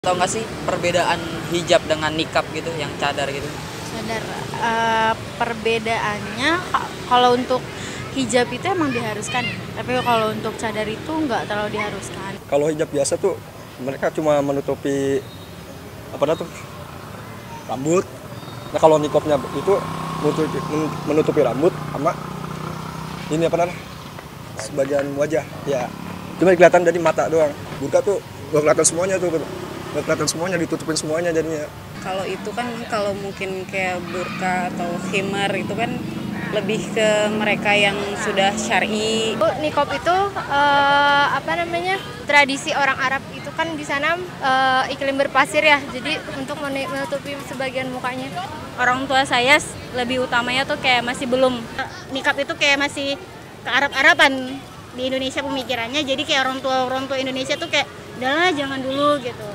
Tahu nggak sih perbedaan hijab dengan nikab gitu, yang cadar gitu? Sadar, perbedaannya kalau untuk hijab itu emang diharuskan, tapi kalau untuk cadar itu nggak terlalu diharuskan. Kalau hijab biasa tuh mereka cuma menutupi tuh rambut. Nah kalau niqabnya itu menutupi rambut sama ini sebagian wajah ya. Cuma kelihatan dari mata doang. Burka tuh gak kelihatan semuanya tuh. Gak kelihatan semuanya, ditutupin semuanya jadinya. Kalau itu kan kalau mungkin kayak burka atau khimar itu kan lebih ke mereka yang sudah syar'i. Niqab itu tradisi orang Arab itu kan di sana iklim berpasir ya, jadi untuk menutupi sebagian mukanya. Orang tua saya lebih utamanya tuh kayak masih belum, nikab itu kayak masih ke Arab-Araban di Indonesia pemikirannya, jadi kayak orang tua Indonesia tuh kayak udahlah jangan dulu gitu.